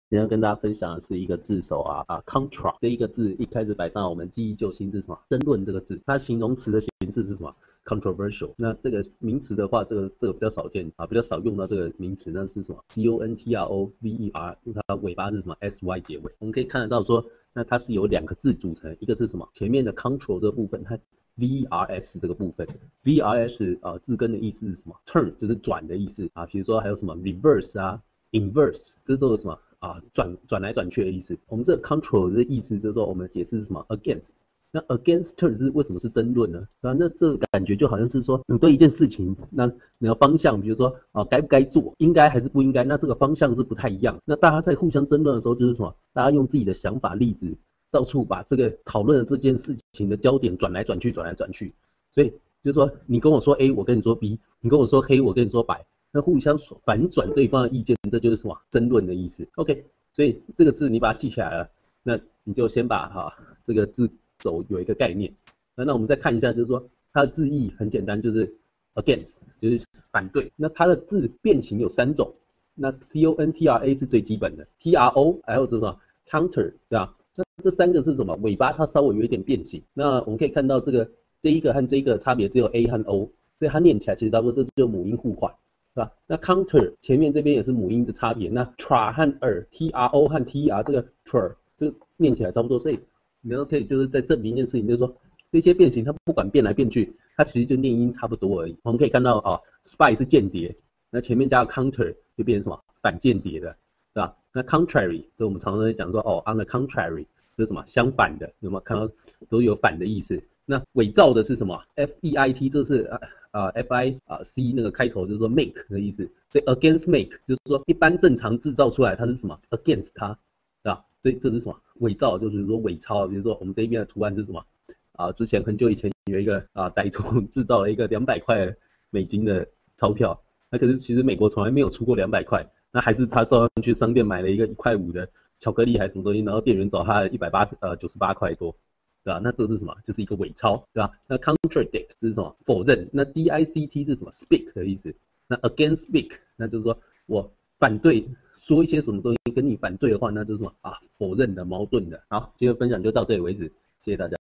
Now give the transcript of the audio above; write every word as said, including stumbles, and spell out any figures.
今天要跟大家分享的是一个字首啊啊 contra 这一个字一开始摆上我们记忆救星是什么？争论这个字，它形容词的形式是什么 ？controversial。那这个名词的话，这个这个比较少见啊，比较少用到这个名词，那是什么 ？C O N T R O V E R， 它尾巴是什么 ？S Y 结尾。我们可以看得到说，那它是由两个字组成，一个是什么？前面的 control 这个部分，它 V R S 这个部分 ，V R S 啊、呃、字根的意思是什么 ？turn 就是转的意思啊，比如说还有什么 reverse 啊 ，inverse， 这都是什么？啊，转转来转去的意思。我们这个 control 的意思就是说，我们解释是什么 against。那 against 是为什么是争论呢？啊，那这个感觉就好像是说，你对一件事情，那你的方向，比如说啊，该不该做，应该还是不应该，那这个方向是不太一样。那大家在互相争论的时候，就是什么？大家用自己的想法、例子，到处把这个讨论的这件事情的焦点转来转去，转来转去。所以就是说，你跟我说 A， 我跟你说 B， 你跟我说黑，我跟你说白。那互相反转对方的意见，这就是什么争论的意思 ？OK， 所以这个字你把它记起来了，那你就先把哈、啊、这个字首有一个概念。那那我们再看一下，就是说它的字义很简单，就是 against， 就是反对。那它的字变形有三种，那 C O N T R A 是最基本的 ，T R O 还有什么 counter， 对吧？那这三个是什么？尾巴它稍微有一点变形。那我们可以看到这个这一个和这一个差别只有 A 和 O， 所以它念起来其实差不多，这就是母音互换。是吧？那 counter 前面这边也是母音的差别。那 tra 和 r，T R O 和 T R 这个 tr 这个念起来差不多，所以你都可以就是在证明一件事情，就是说这些变形它不管变来变去，它其实就念音差不多而已。我们可以看到啊 ，spy 是间谍，那前面加个 counter 就变成什么反间谍的，对吧？那 contrary 这我们常常在讲说哦 ，on the contrary 这是什么相反的，有没有看到都有反的意思？那伪造的是什么 ？F E I T 这是啊啊 F I 啊 C 那个开头就是说 make 的意思，所以 against make 就是说一般正常制造出来它是什么 against 它，对吧？所以这是什么伪造，就是说伪钞。比如说我们这一边的图案是什么啊？之前很久以前有一个啊歹徒制造了一个两百块美金的钞票，那可是其实美国从来没有出过两百块，那还是他照样去商店买了一个一块五的巧克力还是什么东西，然后店员找他一百八呃九十八块多。对吧？那这是什么？就是一个伪钞，对吧？那 contradict 是什么？否认。那 D I C T 是什么 ？speak 的意思。那 against speak， 那就是说我反对说一些什么东西跟你反对的话，那就是什么啊？否认的、矛盾的。好，今天分享就到这里为止，谢谢大家。